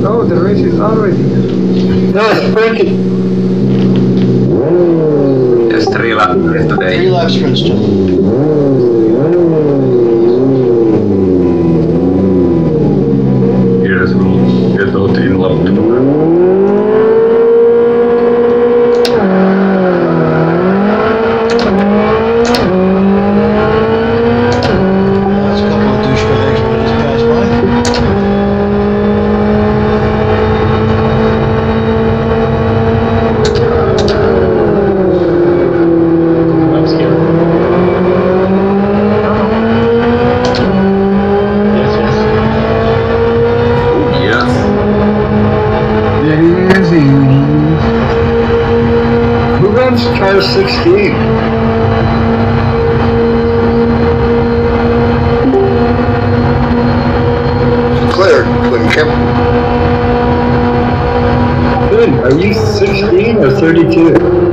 Oh, the race is already. No, it's breaking. Just 3 laps today. 3 laps, Princeton. Yes, we'll get out in lap 2. Car 16. Clear, Quinn Kemp. Good. Are you 16 or 32?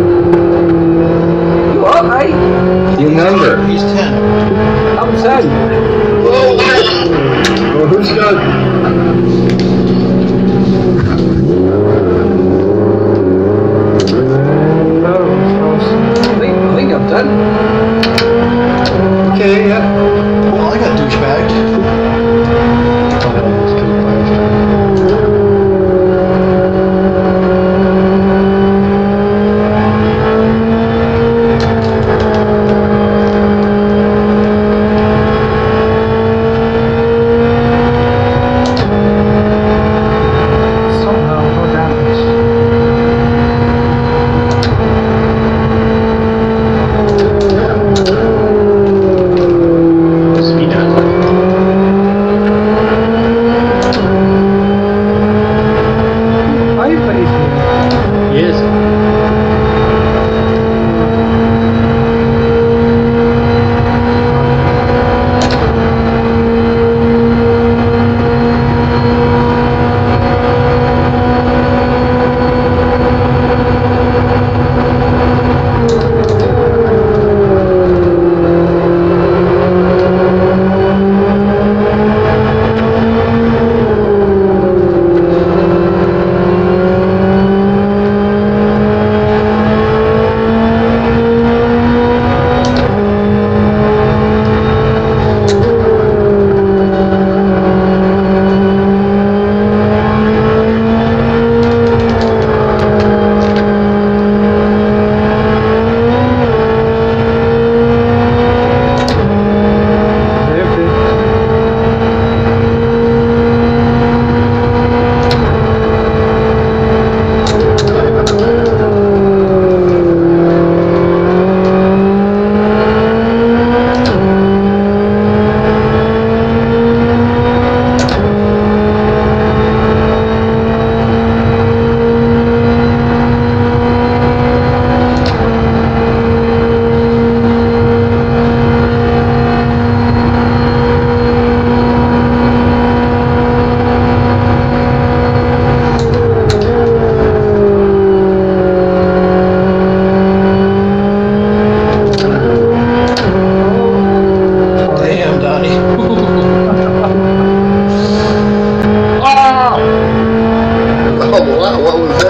What, mate? Your number. He's 10. I'm 10. Well, who's got... I think I'm done. Okay, yeah. Well, I got douchebagged. Somehow, no damage. Are you placing? Yes. Oh, wow, what was